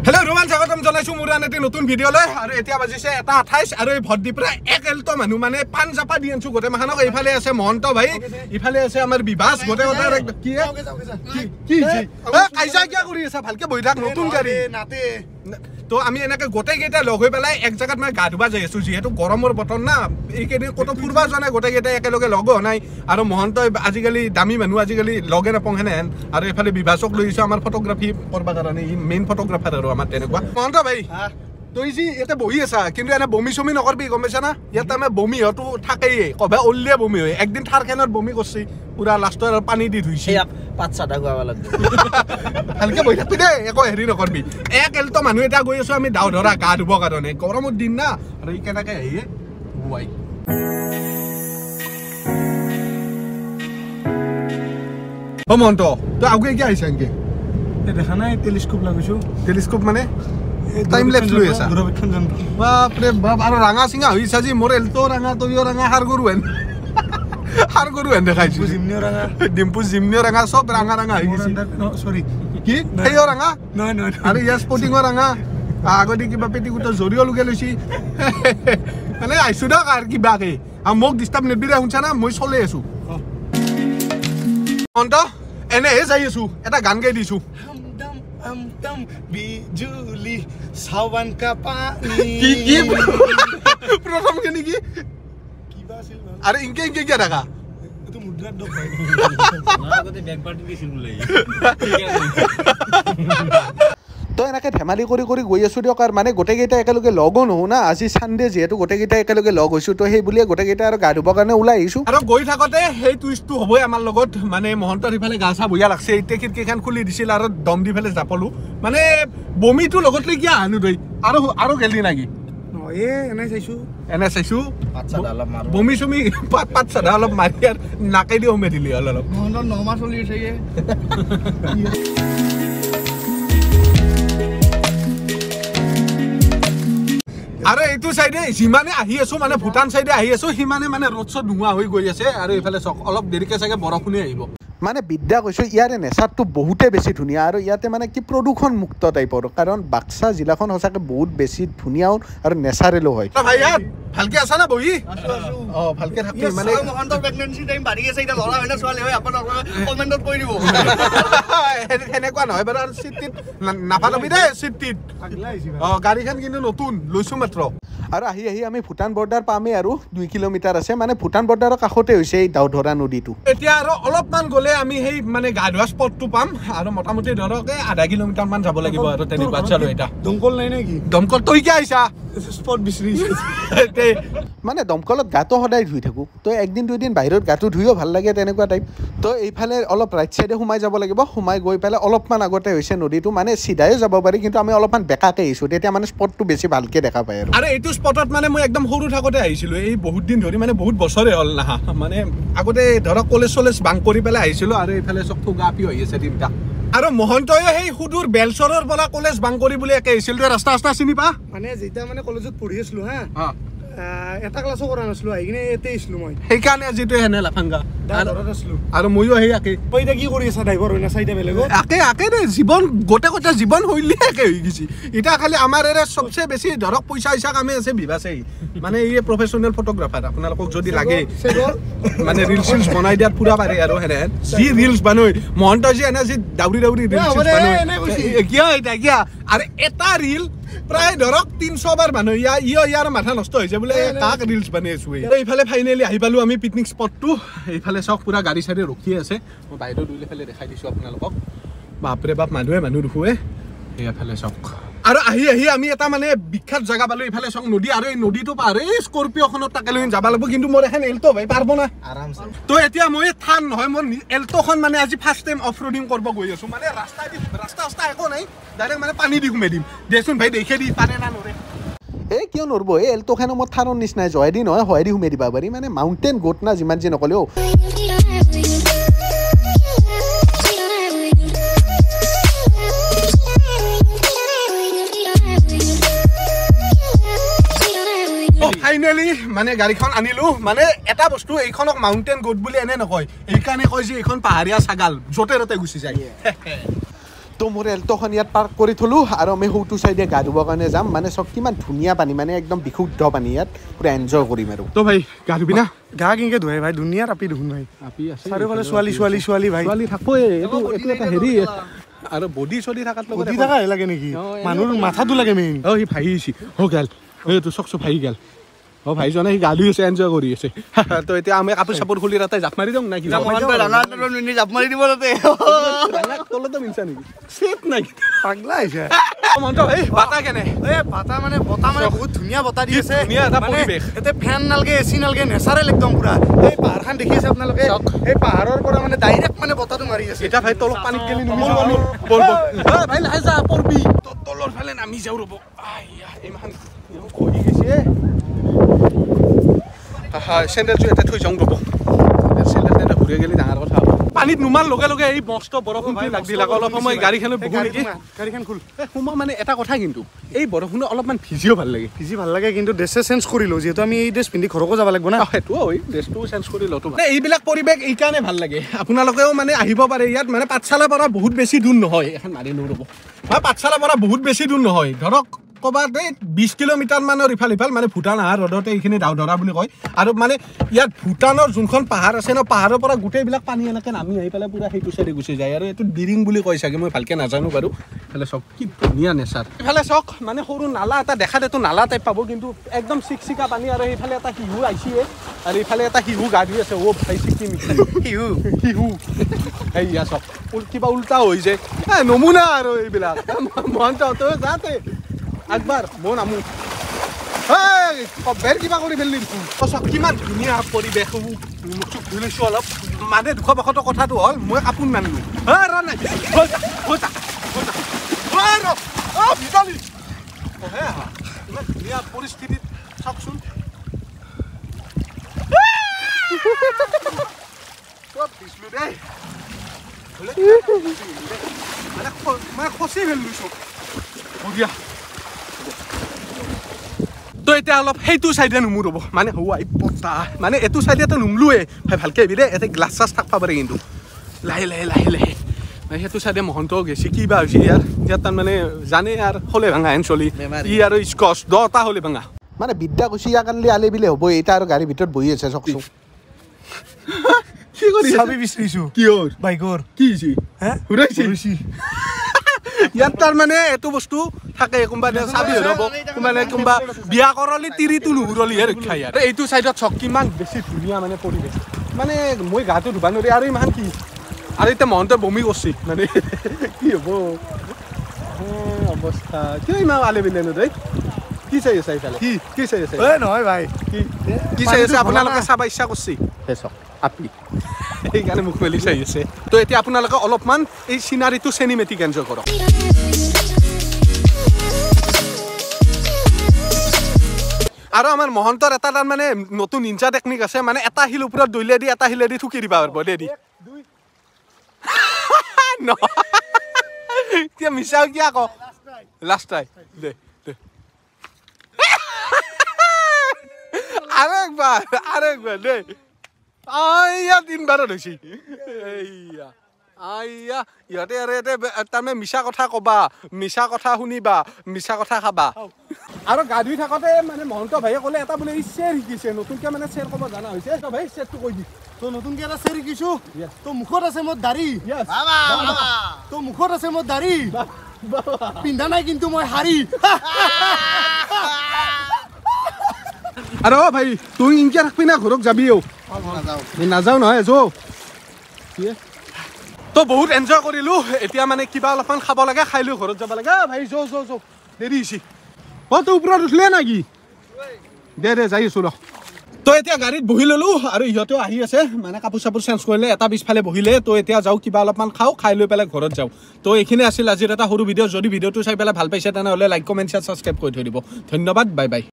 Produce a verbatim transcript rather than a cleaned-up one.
Hello everyone, স্বাগতম জনাইছো মোৰ আনটি নতুন ভিডিঅলৈ আৰু এতিয়া বাজিছে এটা আঠাইশ আৰু এই ভদ্দীপৰা এক এলটো মানুহ মানে পাঞ্জাপা দি আনছো গোটে মাখানক এইফালে আছে মহন্ত ভাই ইফালে আছে আমাৰ বিবাস গোটে গোটে কি কি কি কাইজা কিয়া কৰি আছে ভালকে বহি থাক নতুন গাড়ী নাতে তো আমি এনেকে গোটে গেটা লগ হৈ পেলাই এক জায়গাত মই গা ধুবা যাই আছো যেহেতু গৰমৰ বতৰ না এই কেদিন কত ফুৰবা জনা গোটে গেটা একেলগে লগ নাই আৰু মহন্ত আজিকালি দামী মানুহ আজিকালি লগে নাপং হেন আৰু এফালে বিভাসক লৈছো আমাৰ ফটোগ্ৰাফি কৰবা কাৰণে মেইন ফটোগ্ৰাফাৰ আৰু আমাৰ তেনেকুৱা মহন্ত ভাই তুই যি এটা বহি আছা কিন্তু এনে বমি চমি নকৰবি গম পাইছা না ইয়াত আমি বমি হতো থাকেই কবে অলিয়া বমি হয় একদিন থাৰখেনত বমি কৰছি পুৰা লাষ্টৰ পানী দি ধুইছি পাঁচ চাটা গোৱা লাগব ভালকে বহি থাকবি দে একো হেৰি নকৰবি এক এলটো মানুহ এটা গৈ আছো আমি দাও ধৰা গা ধুব কাৰণে গৰমৰ দিন না আৰু ই কেনেকে আহিয়ে বুৱাই ও মন্ত তো আগে কি আহিছ এনেকে দেখা নাই টেলিস্কোপ লাগিছো টেলিস্কোপ মানে টাইম ল্যাপস লৈ আছা দূৰবীক্ষণ যন্ত্ৰ বাপ ৰে বাপ আৰু ৰাঙা সিঙা হৈছা যি মোৰ এলটো ৰাঙা তইও ৰাঙা হাৰ গৰু হেন হার গরু এনে খাইছি জিমনিও রাঙা ডিম্পু জিমনিও রাঙা সব রাঙা রাঙা হই গেছে সরি কি হেইও রাঙা নয় নয় আরে ইয়া স্পোর্টিংও রাঙা আগতে কিবা পেটিকুট জরিও লগে লইছি মানে আইছো দক আর কিবা কে আ মোক ডিস্টার্ব নেবি রে হুনছা না মই চলে আছো অন্ত এনে হে যাই আছো এটা গান গাই দিছো দম আম দম বিজুলি সাवन का पानी কি কি প্রথম কে নেকি কিবা আছিল আরে ইনকে ইনকে কি রাখা তো মুদ্রা দক ভাই না গতে ব্যাক পার্টি দিছিল বলে তো এনেকে ধেমালি কৰি কৰি গৈ আছো দিয়ক আৰু মানে গোটেইকেইটা একেলগে লগ নহওঁ না আজি চানডে যিহেতু গোটেইকেইটা একেলগে লগ হৈছো তো সেই বুলিয়ে গোটেইকেইটা আৰু গা ধুবৰ কাৰণে ওলাই আহিছো আৰু গৈ থাকোঁতে সেই টুইষ্টটো হ'বই আমাৰ লগত মানে মহন্তৰ ইফালে গা চা বঢ়িয়া লাগছে এতিয়া খিৰিকীখন খুলি দিছিল আৰু দম দি পেলাই জাপলো মানে বমিটো লগত লৈ কিয় আনো তই আৰু আৰু গেলি নেকি এ এনে চাইছো এনে চাইছো পাঁচ চাটা অলপ মাৰ বমি চমি পাত পাত চাদা অলপ মাৰি আৰু নাকে দি সোমাই দিলি অলপ মহন্ত নমা চলি আছে আৰু এইটো সাইডে যিমানে আহি আছো মানে ভুটান সাইডে আহি আছো সিমানে মানে ৰ'দ চদ নোহোৱা হৈ গৈ আছে আৰু এইফালে অলপ দেৰিকে চাগে বৰষুণে আহিব মানে বিদ্যা কৈছো ইয়াৰে নেচাৰটো বহুতে বেছি ধুনীয়া আৰু ইয়াতে মানে কি প্ৰদূষণ মুক্ত টাইপৰ কাৰণ বাক্সা জিলাখন সঁচাকে বহুত বেছি ধুনীয়াও আৰু নেচাৰেলো হয় ভাই ইয়াত ভালকে আছা না বহি আছো আছো অ ভালকে থাকি মানে মহন্তৰ প্ৰেগনেন্সি টাইম বাঢ়ি আছে এটা লৰা হয় না ছোৱালী হয় আপোনালোকে কমেন্টত কৈ দিব এনেকুৱা নহয় বাৰু চিটিত নাপাবি দে চিটিত অ গাড়ীখন কিন্তু নতুন লৈছো মাত্ৰ আৰু আহি আহি আমি ভুটান বৰ্ডাৰ পামেই আৰু দুই কিলোমিটাৰ আছে মানে ভুটান বৰ্ডাৰৰ কাষতে হৈছে এই দাউধৰা নদীটো এতিয়া আৰু অলপমান গ'লে আমি সেই মানে গা ধোৱা স্পটটো পাম আৰু মোটামুটি ধৰক আধা কিলোমিটাৰ মান যাব লাগিব আৰু তেনেকুৱা চালো এটা দমকল নাই নেকি দমকল তই কি আহিছা স্পট বিচাৰিছে মানে দমকলত গাটো সদায় ধুই থাকো তো একদিন দুইদিন বাহিৰত গাটো ধুইও ভাল লাগে তেনেকুৱা টাইপ তো এইফালে অলপ ৰাইট চাইডে সোমাই যাব লাগিব সোমাই গৈ পেলাই অলপমান আগতে হৈছে নদীটো মানে চিধাইও যাব পাৰি কিন্তু আমি অলপমান বেকাকে আহিছোঁ তেতিয়া মানে স্পটটো বেছি ভালকে দেখা পায় আৰু আৰু এইটো স্পটত মানে মই একদম সৰু থাকোঁতে আহিছিলোঁ এই বহুত দিন ধৰি মানে বহুত বছৰে হ'ল নাহা মানে আগতে ধৰক কলেজ চলেজ বাং কৰি পেলাই আহিছিলোঁ আৰু এইফালে চব থোগা পি হৈ আছে তিনিটা আৰু মহন্তই সেই সুদূৰ বেলচৰৰ পৰা কলেজ বাং কৰি বুলি একে আহিছিল তই ৰাস্তা ৰাস্তা চিনি পা মানে যেতিয়া মানে কলেজত পঢ়ি আছিলো হা এটা ক্লাছো কৰা নাছিলো আহি কিনে ইয়াতে আহিছিলো মই সেইকাৰণে যিটো হেনে লাফাংগা আছিলো আৰু ময়ো সেই একে তই এতিয়া কি কৰি আছা ড্ৰাইভাৰ হৈ না চাইডে বেলেগ একে একে দে জীৱন গোটেই গোটেই জীৱন শৈলী একে হৈ গৈছে এতিয়া খালি আমাৰ এৰে চবচে বেছি ধৰক পইচা ইচ্ছা কামে আছে বিভাসেই মানে এই প্ৰফেচনেল ফটোগ্ৰাফাৰ আপোনালোকক যদি লাগে মানে ৰিলছ চিলছ বনাই দিয়াত পুৰা পাৰে আৰু হেনে যি ৰিলছ বনাই মহন্ত যি এনে যি দাউৰি দাউৰি ৰিলছ বনাই কিয় এতিয়া কিয় আৰু এটা ৰিল প্ৰায় ধৰক তিনশ বাৰ মানুহ ইয়া ইয় ইয়াৰ মাথা নষ্ট হৈছে বোলে কাক ৰিলছ বনাই আছো এইফালে ফাইনেলি আহি পালো আমি পিকনিক স্পটটো এইফালে চক পুৰা গাড়ী চাড়ী ৰখি আছে মই বাহিৰত দুইফালে দেখাই দিছো আপোনালোকক বাপৰে বাপ মানুহে মানুহ দেখুৱে এইফালে চক আৰু আহি আহি আমি এটা মানে বিখ্যাত জেগা পালো এইফালে চক নদী আৰু এই নদীটো পাৰ এই স্কৰপিঅ'খনত তাকে লৈ যাব লাগিব কিন্তু মোৰ এখন এল্টো ভাই পাৰব না আৰামছে তো এতিয়া মই থান নহয় মোৰ এল্টোখন মানে আজি ফাৰ্ষ্ট টাইম অফ ৰোডিং কৰিব গৈ আছো মানে ৰাস্তা দি ৰাস্তা ৰাস্তা একো নাই ডাইৰেক্ট মানে পানী দি ঘুমাই দিম দেচোন ভাই দেখে দি পাৰে না নৰে এই কিয় নৰব এই এল্টোখনো মই থানৰ নিচিনাই জয় দি নহয় হয় দি ঘুমাই দিবা পাৰি মানে মাউণ্টেইন গোট না যিমান যি নকলেও ফাইনেলি মানে গাড়ীখন আনিলো মানে এটা বস্তু এইখনক মাউণ্টেইন গোট বুলি এনে নকয় এইকাৰণে কয় যে এইখন পাহাৰীয়া ছাগাল য'তে ত'তে গুচি যায় তো মোৰ এল্টখন ইয়াত পাৰ্ক কৰি থলোঁ আৰু আমি সৌটো চাইডে গা ধুবৰ কাৰণে যাম মানে চব কিমান ধুনীয়া পানী মানে একদম বিশুদ্ধ পানী ইয়াত পুৰা এনজয় কৰিম আৰু তো ভাই গা ধুবি না গা কেনেকৈ ধুৱে ভাই ধুনীয়া ৰাপি দেখোন ভাই আপি আছে চাৰিওফালে ছোৱালী ছোৱালী ছোৱালী ভাই ছোৱালী থাকবই এইটো এইটো এটা হেৰি আৰু বডি চডি থকাত লগত বডি থাকাহে লাগে নেকি মানুহৰ মাথাটো লাগে মেইন অ সি ভাই আহিছে অ গেল এইটো চকচো ভাই গেল অ ভাইজনে সি গা ধুই আছে এনজয় কৰি আছে তো এতিয়া আমি কাপোৰ চাপোৰ খুলি তাতে জাপ মাৰি দিওঁ নাকি জাপ মাৰি দিব তাতে তলতে মিনছা নেকি চেপ নাই পাগলা হৈছে মন্ত এই বাতা কেনে এই বতাহ মানে বতাহ মানে বহুত ধুনীয়া বতাহ দি আছে ধুনীয়া এটা পৰিৱেশ ইয়াতে ফেন নালগে এচি নালগে নেচাৰেল একদম পুৰা এই পাহাৰখন দেখি আছে আপোনালোকে এই পাহাৰৰ পৰা মানে ডাইৰেক্ট মানে বতাহটো মাৰি আছে এটা ভাই তলত পানীত গেলি নুমি যাব বল বল ভাই লাহে যা পৰবি তলৰ ফালে নামি যাও ৰব আইয়া ইমান খহি গৈছে হা চেণ্ডেলযোৰ এটা থৈ যাওঁ ৰব চেণ্ডেল এটা ঘূৰি গেলি ডাঙৰ কথা পানীত নুমাৰ লগে লগে এই মস্ত বৰষুণটো লাগ দিলাক অলপ সময় গাড়ীখনত বহো নেকি গাড়ীখন খুল সোমাওঁ মানে এটা কথা কিন্তু এই বৰষুণত অলপমান ভিজিও ভাল লাগে ভিজি ভাল লাগে কিন্তু ড্ৰেছে চেঞ্জ কৰিলোঁ যিহেতু আমি এই ড্ৰেছ পিন্ধি ঘৰকো যাব লাগিব না সেইটো হয় ড্ৰেছটো চেঞ্জ কৰি লওঁতো এইবিলাক পৰিৱেশ এইকাৰণে ভাল লাগে আপোনালোকেও মানে আহিব পাৰে ইয়াত মানে পাঠশালাৰ পৰা বহুত বেছি দূৰ নহয় এখন মাৰি লৈ ৰ'ব হয় পাঠশালাৰ পৰা বহুত বেছি দূৰ নহয় ধৰক ক'ৰবাত এই বিছ কিলোমিটাৰ মানৰ ইফাল ইফাল মানে ভূটান আহাৰ ৰ'দতে এইখিনি ডাউধৰা বুলি কয় আৰু মানে ইয়াত ভূটানৰ যোনখন পাহাৰ আছে ন পাহাৰৰ পৰা গোটেইবিলাক পানী এনেকৈ নামি আহি পেলাই পুৰা সেইটো চাইডে গুচি যায় আৰু এইটো ডিৰিং বুলি কয় চাগে মই ভালকৈ নাজানো বাৰু ইফালে চাওক কি ধুনীয়া নেচাৰ ইফালে চাওক মানে সৰু নালা এটা দেখাত এইটো নালা টাইপ পাব কিন্তু একদম চিকচিকা পানী আৰু সেইফালে এটা শিহু আহিছে আৰু ইফালে এটা শিহু গা ধুই আছে অ' ভাই চিকি মিঠাই শিহু শিহু এইয়া চাওক কিবা উল্টা হৈ যায় নমুনা আৰু এইবিলাক মহন্ত তই যাতে একবাৰ মই নামো বেৰ কিবা কৰি পেলি চব কিমান ধুনীয়া পৰিৱেশ মুখ চুখ ধুই লৈছোঁ অলপ মানে দুশ বাশতো কথাটো হ'ল মই কাপোৰ নানিলোঁ নাই ইমান ধুনীয়া পৰিস্থিতিত চাওকচোন চব দিছিলোঁ দেই মানে মানে খচি ফেলিলোঁ চব বঢ়িয়া তো এতিয়া অলপ সেইটো চাইডে নুমু ৰ'ব মানে হোৱাই পতা মানে এইটো চাইডেতো নুমলোৱে ভাই ভালকৈ আহিবি দেই ইয়াতে গ্লাছ চাছ থাকিব পাৰে কিন্তু লাহে লাহে লাহে লাহে সেইটো চাইডে মহন্তও গেছি কিবা হৈছে ইয়াৰ ইয়াত তাৰমানে জানে আৰু হলে ভাঙা হেন চলি ই আৰু স্কচ দহটা হলে ভাঙা মানে বিদ্যা কুচি ইয়াক আনিলে আলি বিলে হ'ব এটা আৰু গাড়ীৰ ভিতৰত বহি আছে চকচোন কি কৰি চাবি বিচাৰিছোঁ কিহৰ বাইকৰ কি হৈছে হে ঘূৰাইছে ইয়াত তাৰমানে এইটো বস্তু থাকে কোনোবা চাবি হ'ব মানে কোনোবা বিয়া কৰালি তিৰিটো নুঘূৰলিহে ৰক্ষা ইয়াত এইটো চাইডত চক কিমান বেছি ধুনীয়া মানে পৰিৱেশ মানে মই গাটো ধুবা নোৱাৰি আৰু ইমান কি আৰু এতিয়া মহন্তই বমি কৰিছে মানে কি হ'ব অৱস্থা কিয় ইমান আলি বিলেনো দেই কি চাই আছে এইফালে কি কি চাই আছে নহয় ভাই কি কি চাই আছে আপোনালোকে চাব ইচ্ছা কৰিছে চক আপি সেইকাৰণে মুখ মেলি চাই আছে তো এতিয়া আপোনালোকে অলপমান এই চিনাৰীটো চিনেমেটিক এনজয় কৰক আৰু আমাৰ মহন্তৰ এটা তাৰমানে নতুন নিঞ্জা টেকনিক আছে মানে এটা শিল ওপৰত দৈলে দি এটা শিলে দি ঠুকি দিবা পাৰিব দে দি কিয় মিছাও কিয় আকৌ লাষ্ট টাইম দে দে আৰু একবাৰ আৰু একবাৰ দে আইয়া তিনবাৰত হৈছে এইয়া আইয়া ইহঁতে আৰু ইয়াতে তাৰমানে মিছা কথা ক'বা মিছা কথা শুনিবা মিছা কথা খাবা আৰু গা ধুই থাকোঁতে মানে মহন্ত ভাইয়ে ক'লে এটা বোলে এই চেৰ শিকিছে নতুনকৈ মানে চেৰ ক'ব জানা হৈছে ভাই চেৰটো কৈ দি তই নতুনকৈ এটা চেৰ শিকিছোঁ তোৰ মুখত আছে মোৰ দাড়ি তোৰ মুখত আছে মোৰ দাড়ি পিন্ধা নাই কিন্তু মই শাৰী আৰু ভাই তুই ইনকে থাকবি না ঘৰক যাবি নাযাওঁ নহয় যৌ তো বহুত এনজয় কৰিলোঁ এতিয়া মানে কিবা অলপমান খাব লাগে খাই লৈ ঘৰত যাব লাগে ভাই যৌ যৌ যৌ দেৰি হৈছে অ' তোৰ ওপৰত উঠিলে নেকি দে দে যাই আছোঁ ৰ তো এতিয়া গাড়ীত বহি ল'লোঁ আৰু ইহঁতেও আহি আছে মানে কাপোৰ চাপোৰ চেঞ্জ কৰিলে এটা পিছফালে বহিলে তো এতিয়া যাওঁ কিবা অলপমান খাওঁ খাই লৈ পেলাই ঘৰত যাওঁ তো এইখিনি আছিল আজিৰ এটা সৰু ভিডিঅ' যদি ভিডিঅ'টো চাই পেলাই ভাল পাইছে তেনেহ'লে লাইক কমেণ্ট শ্বেয়াৰ ছাবস্ক্ৰাইব কৰি থৈ দিব ধন্যবাদ বাই বাই